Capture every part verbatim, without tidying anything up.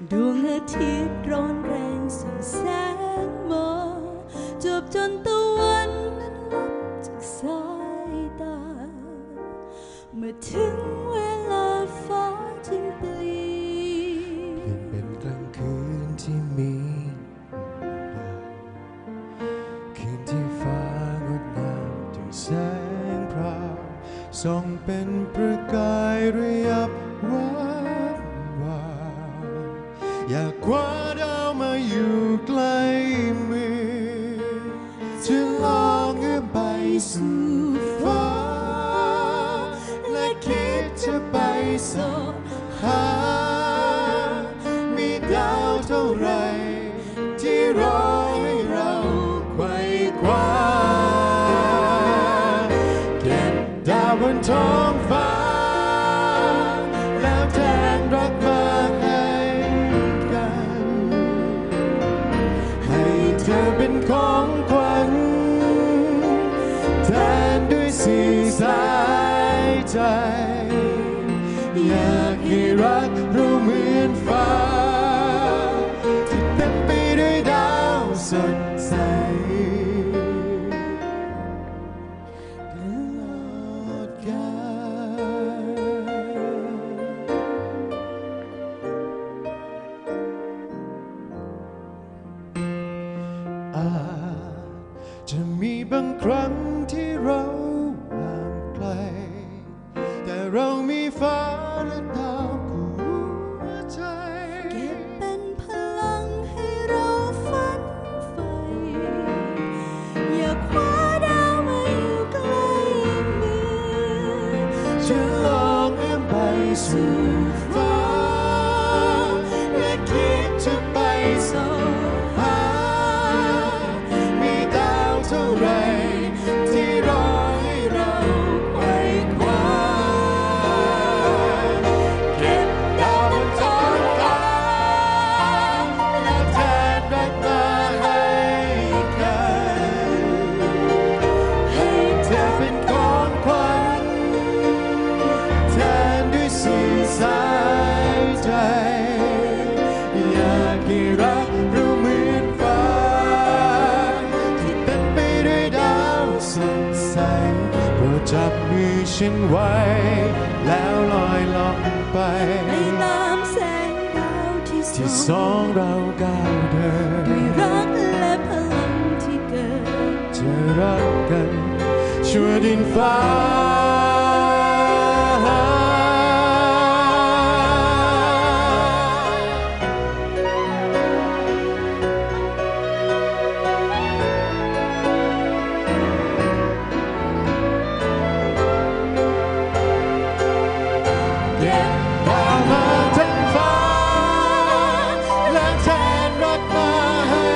ดวงอาทิตย์ร้อนแรงส่องแสงมาจบจนตะวันนั้นลับจากสายตาเมื่อถึงเวลาฟ้าจึงเปลี่ยนเป็นกลางคืนที่มีดาวคืนที่ฟ้างดงามด้วยแสงพราวส่องเป็นประกายระยับวับวาวอยากคว้าดาวมาอยู่ใกล้มือจะลองเอื้อมไปสู่ฟ้าและคิดจะไปส่องหามีดาวเท่าไรที่รอให้เราไขว่คว้าเก็บดาวบนท้องฟ้าแล้วแทนรักมาให้กันให้เธอเป็นของขวัญแทนด้วยสีสายใจอยากให้รักเราเหมือนฟ้าที่เต็มไปด้วยดาวสดใสตลอดกาลอาจจะมีบางครั้งที่เราห่างไกลแต่เรามีฟ้าและดาวคู่หัวใจเก็บเป็นพลังให้เราฝันใฝ่อยากคว้าดาวมาอยู่ใกล้มือจะลองเอื้อมไปสู่ฟ้าและคิดจะไปส่องหามีดาวเท่าไรที่รอให้เราไขว่คว้าเก็บดาวบนท้องฟ้าและแทนรักมาให้กันให้เธอเป็นของขวัญแทนด้วยสีสายใจอยากให้รักเราเหมือนฟ้าที่เต็มไปด้วยดาวสดใสโปรดจับมือฉันไว้แล้วลอยล่องไปในตามแสงดาวที่ส่ที่องสองเราก้าวเดินด้วยรักและพลังที่เกิดจะรักกันชั่วดินฟ้าเก็บดาวมาทั้งฟ้าและแทนรักมาให้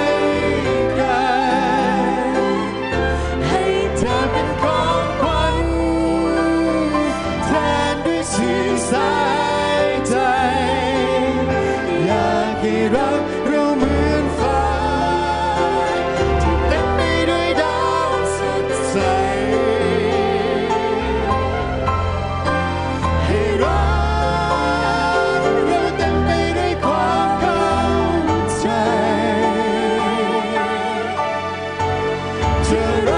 กันให้เธอเป็นของขวัญแทนด้วยสีสายใจอยากให้รักเราเหมือนฟ้าที่เต็มไปด้วยดาวสดใสให้รักเราเต็มไปด้วยความเข้าใจจะรั